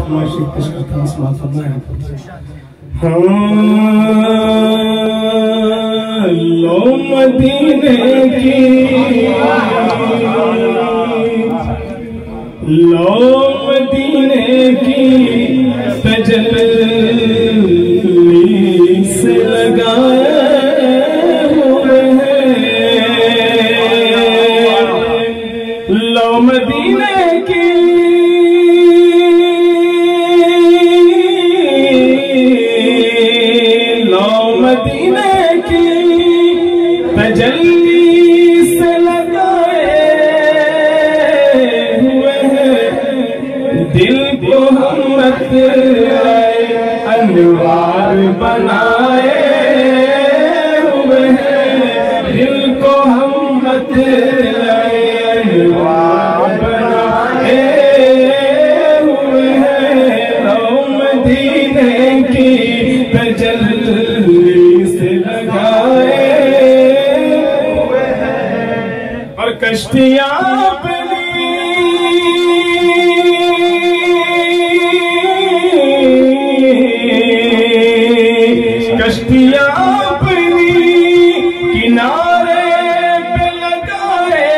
माशिक तशक्कुर इस्मात फरमाया। लो मदीने की, लो मदीने की तजल्ली से लगाए हुए हैं। लो मदीने की, लो मदीने की तजल्ली से लगाए हुए हैं। दिल को हमत अनवार बनाए हुए हैं। दिल को हमत अनवार बनाए हुए हैं। लो मदीने की तजल्ली से लगाए हुए हैं। और कश्तियां कश्तियां अपनी किनारे पे लगाए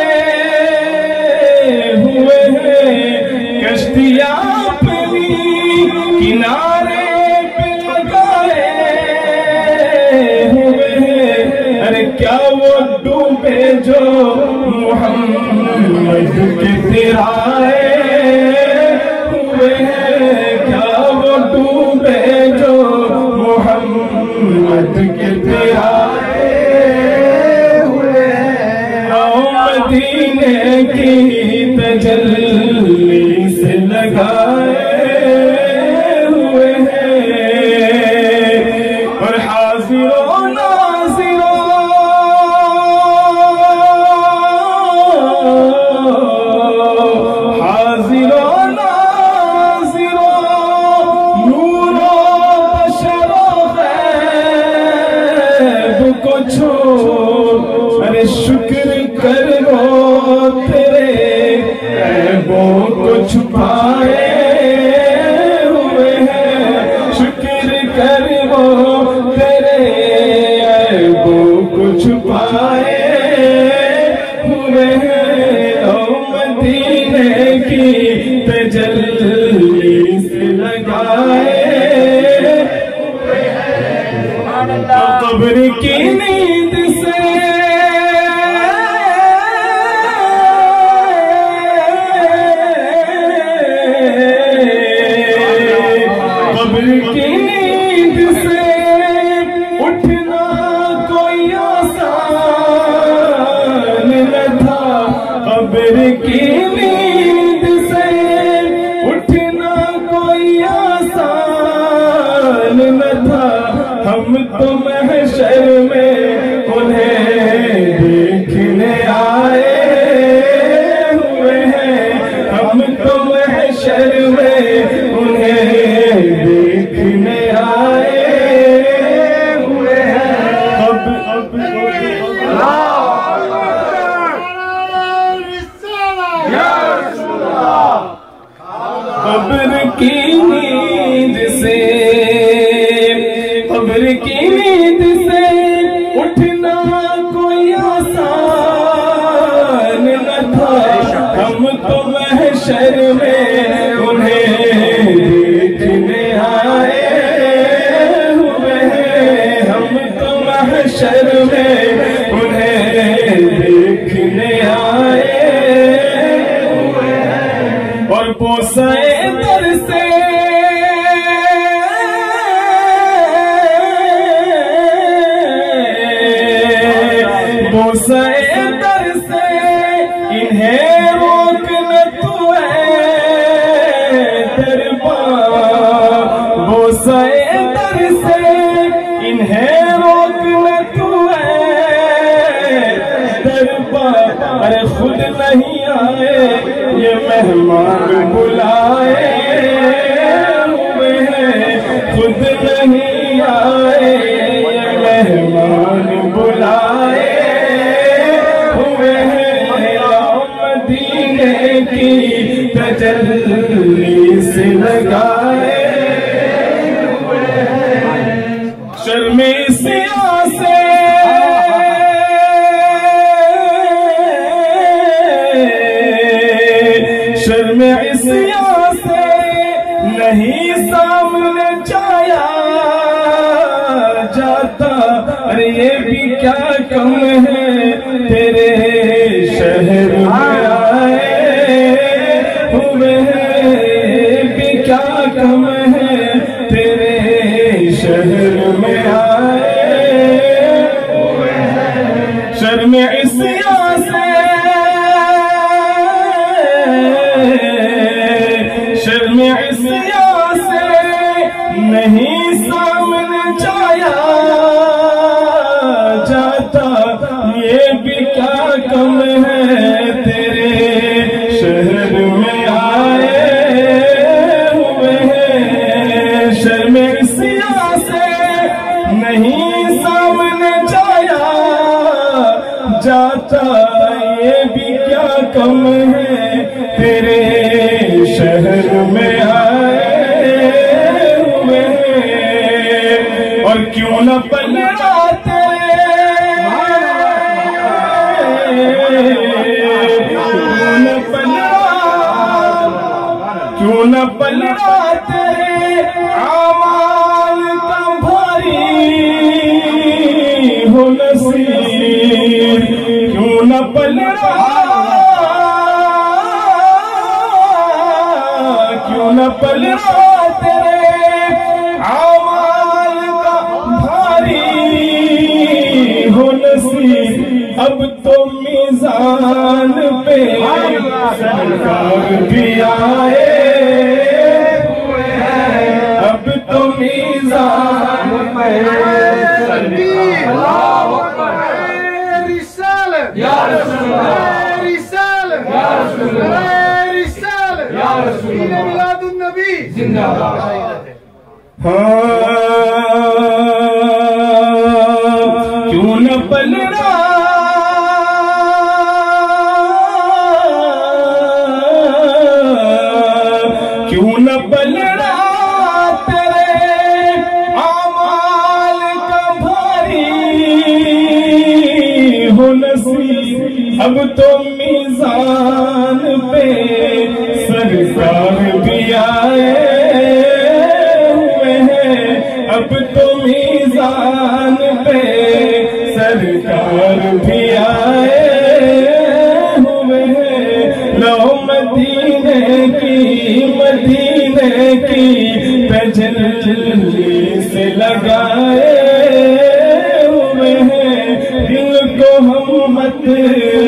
हुए हैं। कश्तियां अपनी किनारे पे लगाए हुए हैं। अरे क्या वो डूबे जो मोहम्मद के तिराए हुए हैं। क्या वो डूबे जो मोहम्मद के तिराए हुए हैं। लो मदीने की तजल्ली से लगाए हुए हैं। और हाज़िरों नाज़िरों, हाज़िरों नाज़िरों, नूरो बशरो गैब को छोड़, अरे शुक्र करो तेरे ऐबों को छुपाए हुए हैं। शुक्र करो तेरे ऐबों को छुपाए हुए हैं। लो मदीने की तजल्ली से लगाए हुए हैं। कब्र की नींद से कब्र की नींद से उठना कोई आसान न था। कब्र की नींद से उठना कोई आसान न था। हम तो महशर में उन्हें देखने आए हुए हैं। हम तो महशर में उन्हें देखने आए हुए हैं। अब कब्र की नींद से, कब्र की नींद से उठना कोई आसान न था। हम तो महशर में उन्हें देखने आए हुए हैं। हम तो महशर में उन्हें देखने आए हुए हैं। और बोसाए दर से बोसाए दर से इन्हें रोक न तू दरबार। बोसाए दर से इन्हें रोक न तू दरबार। अरे खुद नहीं आए ये मेहमान बुलाए हुए हैं। खुद नहीं आए ये मेहमान बुलाए नहीं सामने छाया जाता। अरे ये भी क्या कम है तेरे शहर में आए हुए हैं, भी क्या कम है तेरे शहर में आए हुए हैं। शर्म इसिया से शर्म इसिया से नहीं सामने छाया जाता। ये भी क्या कम है तेरे शहर में आए हुए हैं। शर्म इसिया से नहीं सामने छाया जाता। ये भी क्या कम है तेरे शहर में आए हुए हैं। और क्यों न पलटाते क्यों न पलटाते आमाल का भारी हो नसीब। क्यों न क्यों न पलटाते आमाल का भारी हो नसीब। अब तो मीज़ान पे सरकार भी आए हुए हैं। अब तो मीज़ान पे क्यों न पलटा क्यों न पलटा तेरे आमाल का भारी हो नसीब। अब तो मीज़ान पे सरकार भी आए हुए हैं। अब तो मीज़ान पे सरकार भी आए हुए हैं। लो मदीने की तजल्ली से लगाए हुए हैं। दिल को हम मत